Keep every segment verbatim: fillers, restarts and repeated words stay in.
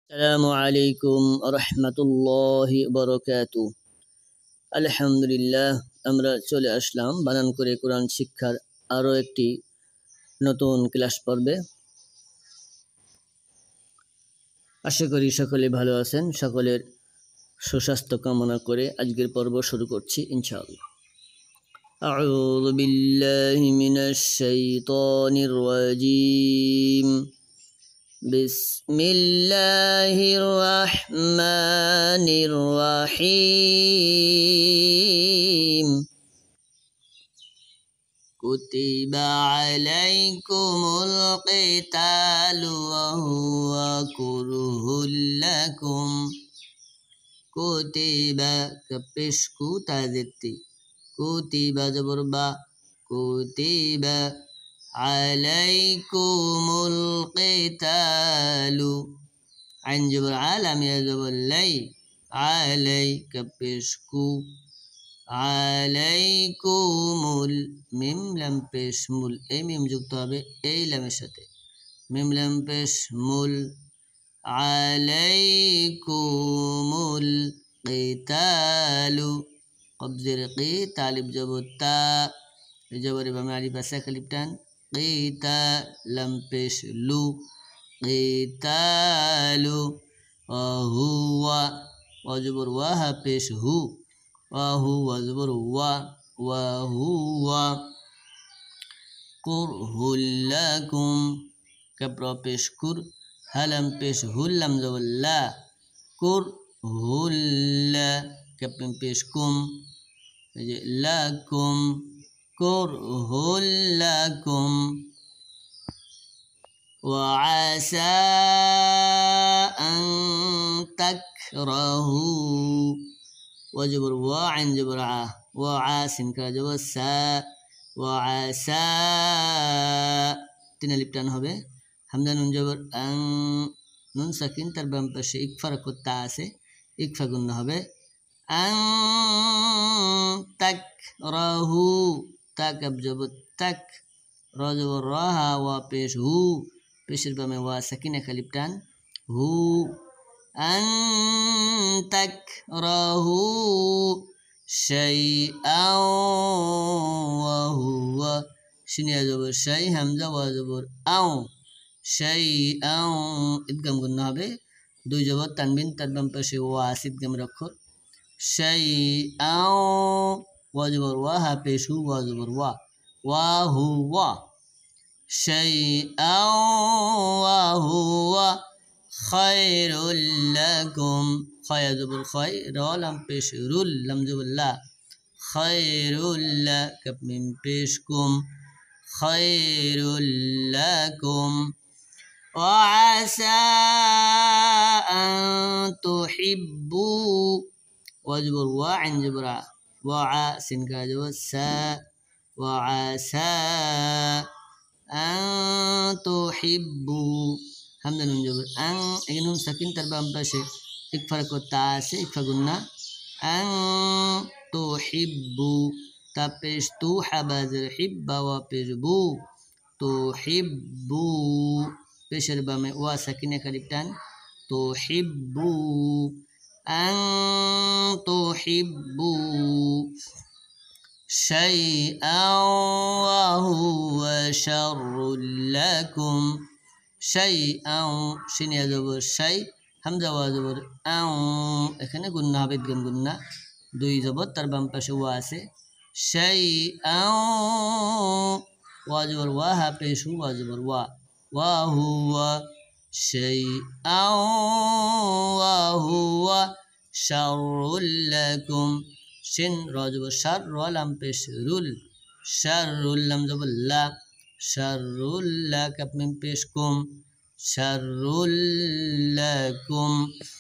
আসসালামু আলাইকুম রহমতুল্লাহি বারাকাতু। আলহামদুলিল্লাহ, আমরা চলে আসলাম বানান করে কোরআন শিক্ষার আরও একটি নতুন ক্লাস পর্বে। আশা করি সকলে ভালো আছেন। সকলের সুস্বাস্থ্য কামনা করে আজকের পর্ব শুরু করছি ইনশাআল্লাহ। আউযু বিল্লাহি মিনাশ শাইতানির রাজীম। بسم الله الرحمن الرحيم كتب عليكم القتال وهو كره لكم كتب كبشكو تازتي كتب زبربا كتب عليكم القتال عن جبر عالم يا جبر لي عليك بشكو عليكم الميم لم بشمل اي ميم যুক্ত হবে এই লামের সাথে মিম লাম পেশমুল عليكم القتال قبضر قي طالب جبر تا جبر بما علي بسك لبتان قتال لم بشلو قتال وهو وجبر وها بشهو وهو زبر و وهو كره لكم كبر بشكر هلم بشهل لم زبر لا كره لا كبر بشكم لكم كره لكم وعسى أن تكرهوا وجبر وعن جبر ع وعاسن كجبر سا وعسى তিন আলিফ টান হবে হামজা নুন জবর আং নুন সাকিন তার বাম পাশে ইকফা করতে আছে ইকফা গুণ হবে আং তাকরাহু তাক জবর তাক র জবর রাহা ওয়া পেশ হু পেশের বামে ওয়া সাকিনা আলিফ টান হু আন তাকরাহু শাইআন ওয়া হুয়া শিনিয়া জবর শাই হামজা ওয়া জবর আও শাইআন ইদগাম গুণ হবে দুই জবর তানবিন তার বাম পাশে ওয়া ইদগাম রাখো শাইআন ওয়া জবর ওয়া হা পেশ হু ওয়া জবর ওয়া ওয়া হুয়া শাইআন ওয়া হুয়া খায়রুল লাকুম খায়া জবর খায় রা লাম পেশ রুল লাম জবর লা খায়রুল লা কাপ মিম পেশ কুম খায়রুল লাকুম وعسى أن تحبوا وجبر وعن جبر وعا سنكا جبر سا وعسى أن تحبوا حمد نون جبر أن إنهم سكين تربام باشي إكفر كتاسي إكفر قلنا أن تحبوا تبش تو حبازر حب وبجبو تحبوا পেশের বামে ওয়া সাকিনা কালিফ টান তুহিব্বু আন তুহিব্বু শাইআন ওয়া হুয়া শাররুল লাকুম শাইআন শিনিয়া জবর শাই হামজা ওয়া জবর আও এখানে গুন্না হবে গম গুন্না দুই জবর তার বাম পাশে ওয়া আছে শাইআন ওয়া জবর ওয়া হা পেশ ওয়া জবর ওয়া وهو شيئا وهو شر لكم شن راجب شر ولم بشرل شر لم زبر لا شر لك من بشكم شر لكم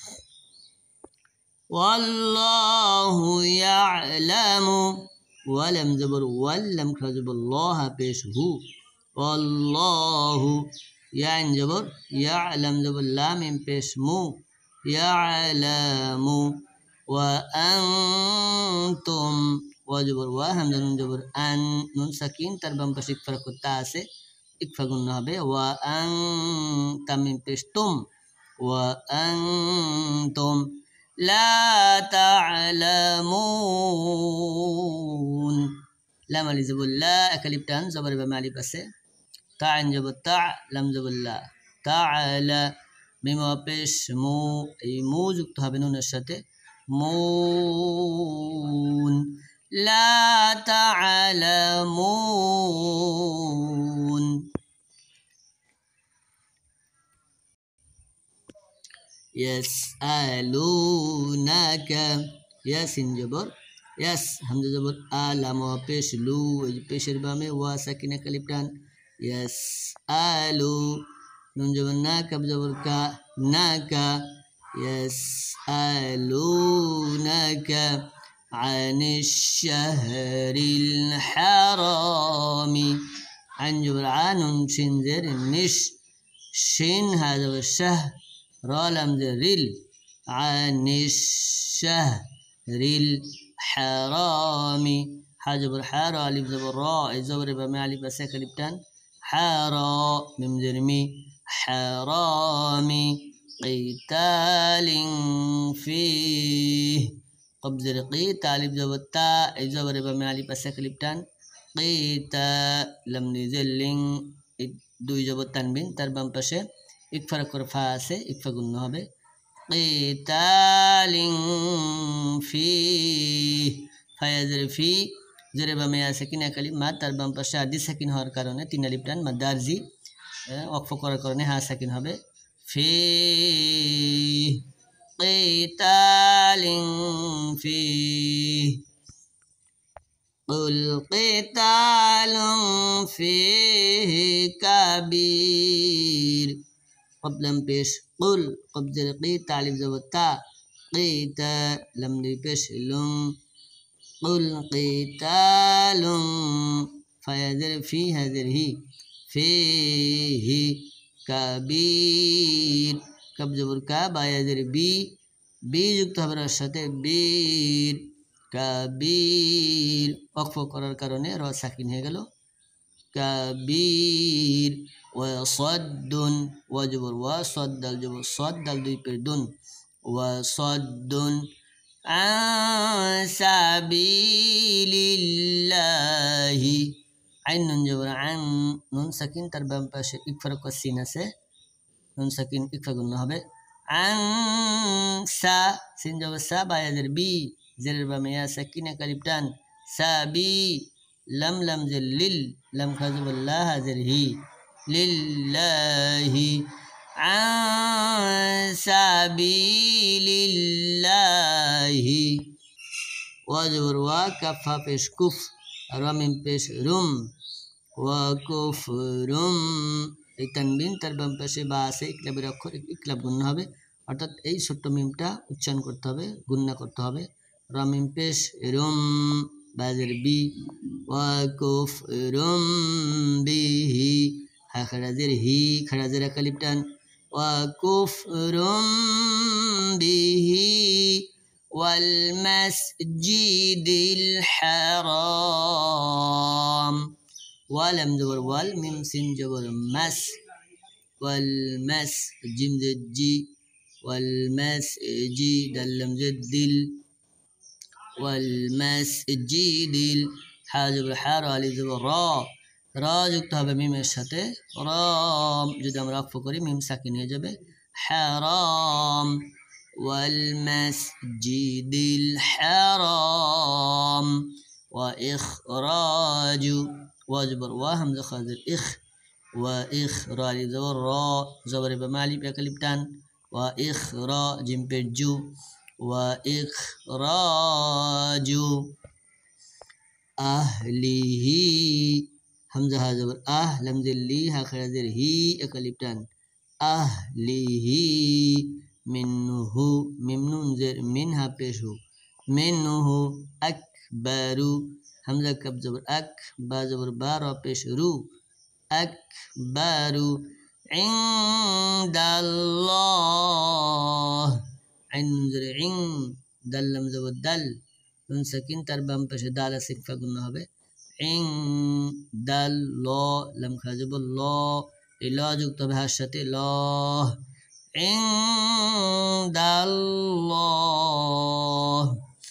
والله يعلم ولم زبر ولم كذب الله بشه والله يعني جبر يعلم جبر لام باسمو يعلم وأنتم وجبر وهم نون جبر أن نون سكين تربم بشيك فرق التاسع إكفا قلنا به وأنتم من بستم وأنتم لا تعلمون لام الزبر لا أكلبتان زبر بمالي بس تاع زبر تاع لام زبر لا تعالى ميم পেশ মু এই মু যুক্ত হবে নুনের সাথে মুন لا تعلمون يسألونك ياسين جبر يس همزة جبر آلام وبيش لو بيشر بامي وساكنة كليبتان يسألو نون جبر ناك بجبر كا ناكا يسألونك عن الشهر الحرام عن جبر عن شنزر نش شين هذا الشهر را لمز ريل عن الشهر الحرام حجبر حارا ألف زبر را زبر بما ألف بساك لبتان حارا ميم زرمي حرامي قتال فيه قبزر قيتال ألف زبر تا زبر بما ألف بساك لبتان قيتا لم نزلين দুই জবর তানবিন তার বাম পাশে ইকফা করে ফা আছে ইকফা গুণ হবে কিতালিন ফি ফায়াজের ফি জেরে বামে আছে কিনা কালিমা তার বাম পাশে আদি সাকিন হওয়ার কারণে তিন আলিফ টান মাদারজি ওয়াকফ করার কারণে হা সাকিন হবে ফি কিতালিন ফি قل قتال فيه كبير قبل بيش قل قبل قتال بزوتا قيتا لم بيش لون قل قتال فيذر في هذه فيه كبير قبل بركاب يذر بي بي যুক্ত হবে এর সাথে বীর কাবীর ওয়াকফ করার কারণে র সাকিন হয়ে গেল কাবীর ওয়া সাদ্দুন ওয়া জবর ওয়া সাদ্দাল জবর সাদ্দাল দুই পের দুন ওয়া সাদ্দুন আন সাবিলিল্লাহি আইন নুন জবর আন নুন সাকিন তার বাম পাশে ইকফা ক সিন আছে নুন সাকিন ইকফা গুণ হবে আন সা সিন জবর সা বায়াদের বি زر بميا سكينة كالبتان سابي لم لم زلل لم خزب الله زرهي لله عن سبيل الله وجبر وكفى بيش كف رمين بيش رم وكفرم التنبين تربم পেশে বা আছে ইকলাবের অক্ষর ইকলাব গুণ হবে অর্থাৎ এই ছোট্ট মিমটা উচ্চারণ করতে হবে গুণনা করতে হবে رمين بيش رم بازر بي وكفرم به هخرزر هي خرزر كلبتان وكفرم به والمسجد الحرام ولم زبر والميم سين جبر مس والمس جيم زد جي والمسجد دلم زد دل والمسجد حاجب الحار علي زبر را را যুক্ত হবে মিমের সাথে রাম যদি আমরা ওয়াকফ করি মিম সাকিন হয়ে যাবে হারাম والمسجد الحرام وإخراج وجبر وهمزة خازر إخ وإخراج زبر را زبر بمالي بكلبتان وإخراج بجو وإخراج أهله همزة زبر أه لم زلي هخرزر هي أكلبتان أهله منه ممنون زر منها بيشو منه أكبر همزة كب زبر أك با زبر بارا بيشرو أكبر عند الله عين زر عين دل لم زبر دل نون سكين تربام بيش دال سكفا قلنا هبه عين دل لا لم خازب الله إلا جوكت بها الشتي الله عند الله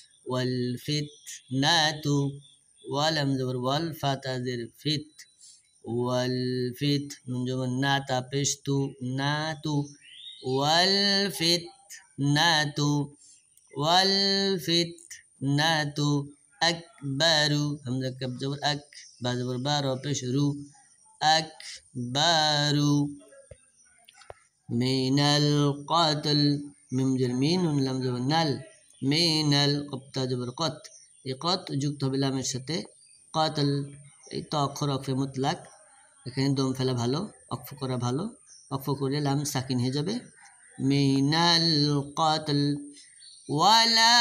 والفتنة ولم زبر والفتى زر فت والفت نون جمع ناتا بشتو ناتو والفتنة والفتنة أكبر همزة كب زبر أك با زبر بارو بشرو أكبر من القتل ميم جر مين لم زبر نل من القبطة جبر قط قط যুক্ত হবে লামের সাথে قاتل এই তো অক্ষর অক্ষরে মুতলাক এখানে দম ফেলা ভালো অক্ফ করা ভালো অক্ফ করে লাম সাকিন হয়ে যাবে মিনাল قاتل ولا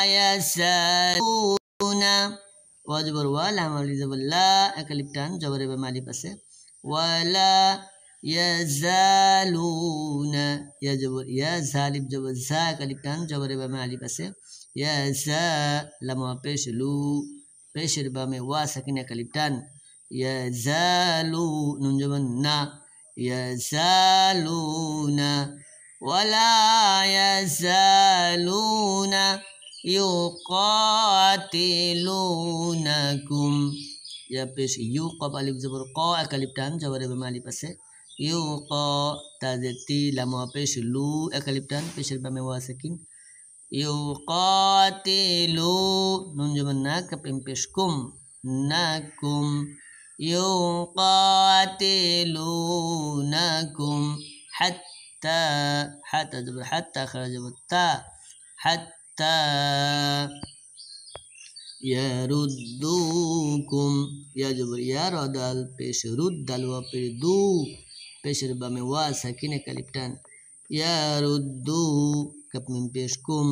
يسالون ওয়াজবর ওয়া লাম আলিফ জবর লা একালিফ টান জবরে বা মালিফ আছে ওয়ালা ইয়াজালুনা ইয়া জবর ইয়া জালিফ জবর জা একালিফ টান জবরে বা মালিফ আছে ইয়া জা লাম পেশ লু পেশের বামে ওয়া সাকিন একালিফ টান ইয়াজালু নুন জবর না ইয়াজালুনা ولا يزالون يقاتلونكم يا بيش يوقف ألف زبر قا أكلف تان جوار بمالي بس يوقا تازتي لما بيش لو أكلف تان بيش البامي واسكين يقاتلو نون جبر ناك بيم بيشكم ناكم يقاتلونكم حتى حتى جبر حتى خرج بالتاء حتى يردوكم يا جبر يا ردال پیش ردال و پھر دو پیشر با میں وا ساکن کلپٹان يردو کپ من پیش کم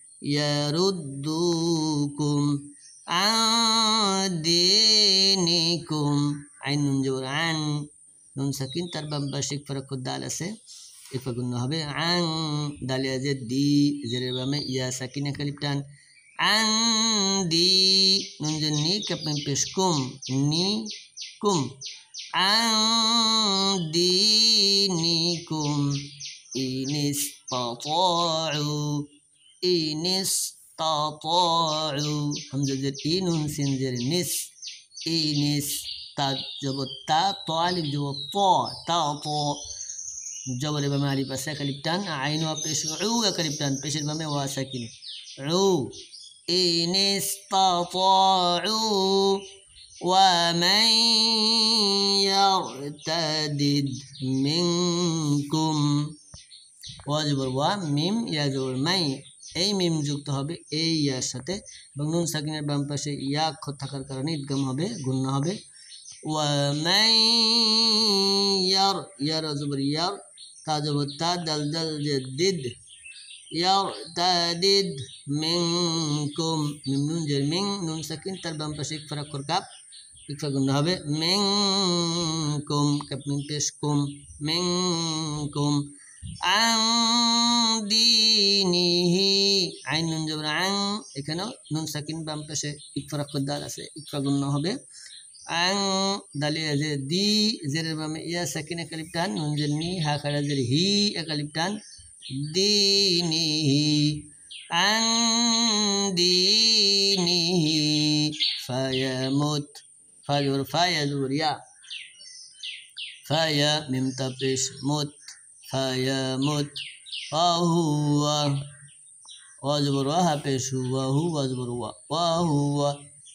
يردوكم عن دينكم عين نون جبر عن نون ساکن تربم باشک فرق الدال আছে একবার গুণ হবে আং দালিয়া যে দি জেরের বামে ইয়া সাকিনা কালিফটান আং দি নুন যে নি কাপেন পেশ কুম নি কুম আং দিনিকুম ইনিস্তাতাউ ইনিস্তাতাউ হামজা জের ই নুন সিন জের নিস ইনিস তা জবর তা ত আলিফ জবর ত তা ত جبر بما علي بس كلبتان عين وبش عو كلبتان بش بما واسكن عو إن استطاعوا ومن يرتد منكم وجبر وميم يا جبر ماي এই মিম যুক্ত হবে এই ইয়ার সাথে এবং নুন সাকিনের বাম পাশে ইয়া অক্ষর থাকার কারণে ইদগাম হবে গুণ হবে ওয়া মান ইয়ার ইয়ার জবর ইয়ার তাজব তা দল দল জেদ ইয়ারতাদিদ মিনকুম মিম নুন জের মিন নুন সাকিন তার বাম পাশে ইকফা অক্ষর কাপ ইকফা গুণ হবে মিনকুম কাপ মিম পেশ কুম মিনকুম আন দীনিহি আইন নুন জবর আন এখানে নুন সাকিন বাম পাশে ইকফা অক্ষর দাল আছে ইকফা গুণ হবে আং দালিয়া যে দি জেরের বামে ইয়া সাকিন একালিফটান নুন জের নি হা খাড়া জের হি একালিফটান দীনিহি আং দীনিহি ফায়ামুত ফাজর ফায়া জবর ইয়া ফায়া মিম তা পেশ মুত ফায়ামুত ওয়াহুয়া ওয়াজবর ওয়া পেশ ওয়াহু ওয়াজবর ওয়া ওয়াহুয়া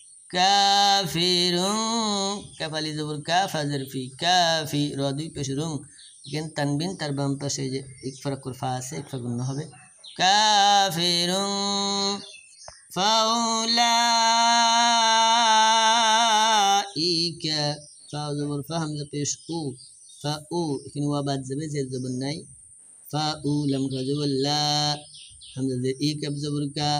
কাফিরুন কাফালি জবর কাফ হাজার ফি কাফি রাদি পেশরুন কিন্তু তানবিন তার বাম পাশে যে ইকফা অক্ষর ফা আছে ইকফা গুণ হবে কাফিরুন ফাউলাইকা ফা জবর ফা হামজা পেশ উ ফা উ এখানে ওয়া বাদ যাবে জের জবর নাই ফা উ লাম কা জবর লা হামজা জের ই কাব জবর কা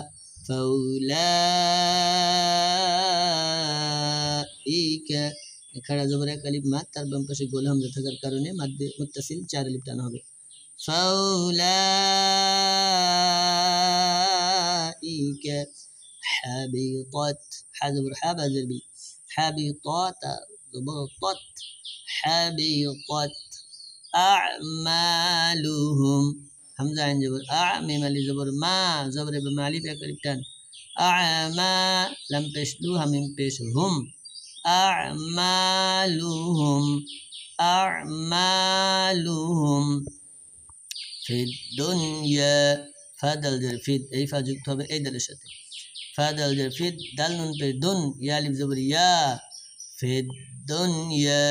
ফাউলাইকা খাড়া জবর এক আলিফ মাদ তার বাম পাশে গোল হামজা থাকার কারণে মাদ্দে মুত্তাসিল চার আলিফ টানা হবে ফাউলাইকা হাবিতাত হা জবর হা বা জের বি হাবিতাত জবর তাত হাবিতাত আ'মালুহুম হামজা আইন জবর আ মিম আলিফ জবর মা জবরে বা মালিফ এক আলিফ টান আ'মা লাম পেশ লু হামিম পেশ হুম আ'মালুহুম আ'মালুহুম ফিদ দুনিয়া ফাদাল জের ফিদ এই ফা যুক্ত হবে এই দালের সাথে ফাদাল জের ফিদ দাল নুন পেশ দুন ইয়া আলিফ জবর ইয়া ফিদ দুনিয়া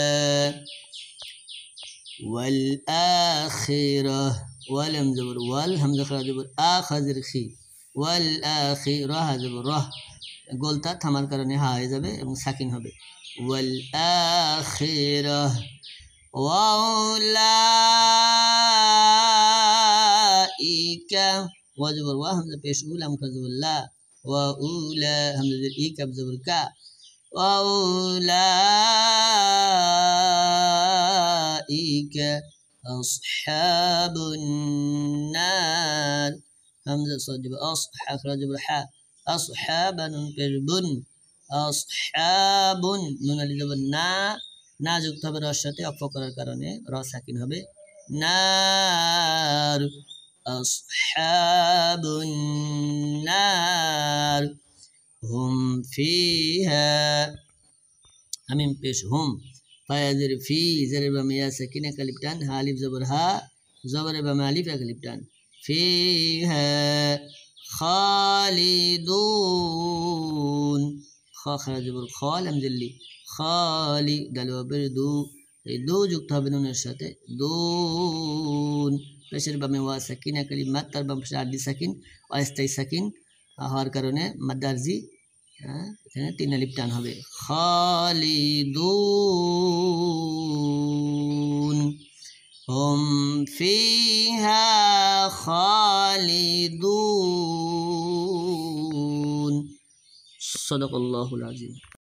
ওয়াল আখিরা ওয়াল হাম জবর ওয়াল হামজা খরা জবর আ খাজের খি ওয়াল আখিরা হা জবর রাহ গোলটা থামার কারণে হা হয়ে যাবে এবং সাকিন হবে ওয়াল আখিরা ওয়াউলাইকা ওয়া জবর ওয়া হামজা পেশ উল হাম খরা জবর লা ওয়াউলা হামজা জের ই কাব জবর কা ওয়াউলাইকা আসহাবুন নার হামজা صاد جبر أصح أخرج جبر حاء أصحاب نون পেশ বুন আসহাবুন নুন আলিফ জবর না না যুক্ত হবে রর সাথে অক্ষ করার কারণে র সাকিন হবে নার আসহাবুন নার হুম ফিহা হামিম পেশ হুম ফায়াজের ফি জের বা মিয়া সাকিন এক আলিফ টান হা আলিফ জবর হা জবর বা মালিফ এক আলিফ টান ফিহা খালিদুন খা খা জবর খা লাম দিল্লি খালি দাল ওয়া দু এই দু যুক্ত হবে নুনের সাথে দুন পেশের বামে ওয়া সাকিন এক আলিফ মাদ তার বাম পাশে আরজি সাকিন অস্থায়ী সাকিন হওয়ার কারণে মাদারজি এখানে তিন আলিফ টান হবে খালিদুন হুম ফিহা খালিদুন সাদাকাল্লাহুল আযীম।